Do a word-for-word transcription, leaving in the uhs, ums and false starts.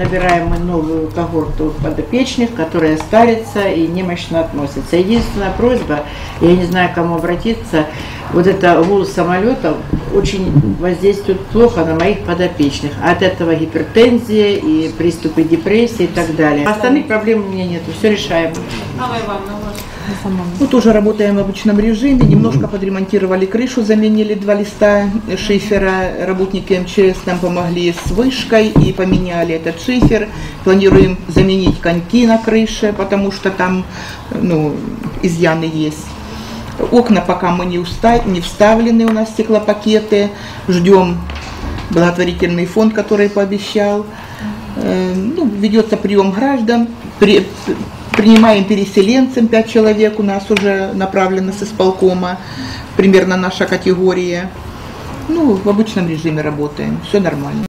набираем мы новую когорту подопечных, которые старятся и немощно относятся. Единственная просьба, я не знаю, к кому обратиться, вот это гул самолетов очень воздействует плохо на моих подопечных. От этого гипертензия и приступы депрессии и так далее. Остальных проблем у меня нет, все решаем. Мы тоже работаем в обычном режиме, немножко подремонтировали крышу, заменили два листа шифера, работники эм че эс нам помогли с вышкой и поменяли этот шифер. Планируем заменить коньки на крыше, потому что там ну, изъяны есть. Окна пока мы не, устав... не вставлены, у нас стеклопакеты, ждем благотворительный фонд, который пообещал. Ну, ведется прием граждан. При... Принимаем переселенцев, пять человек у нас уже направлено с исполкома, примерно наша категория. Ну, в обычном режиме работаем, все нормально.